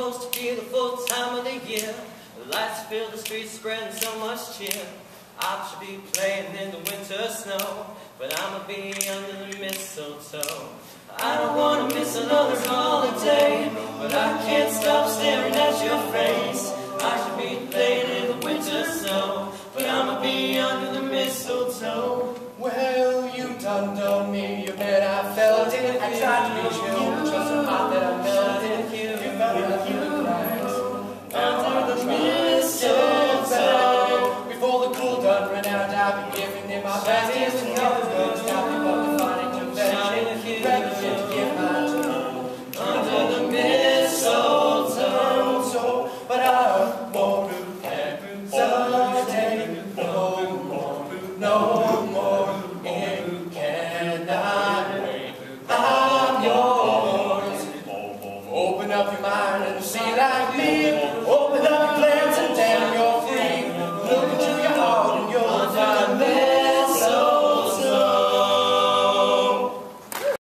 most beautiful time of the year. The lights fill the streets, spreading so much cheer. I should be playing in the winter snow, but I'ma be under the mistletoe. I don't wanna miss another holiday, but I can't stop staring at your face. I should be playing in the winter snow, but I'ma be under the mistletoe. Well, you done me, you bet I felt it. I tried to be chill, just so hot that I melted. You felt you nice under the mistletoe. Before the cool done ran out, I'll be giving it my best. Here's to nothing's gonna stop me but the fighting convention. Ready to give my time under the mistletoe. But I won't hesitate no more, no more. It cannot wait. I'm yours. Open up your mind and see like me.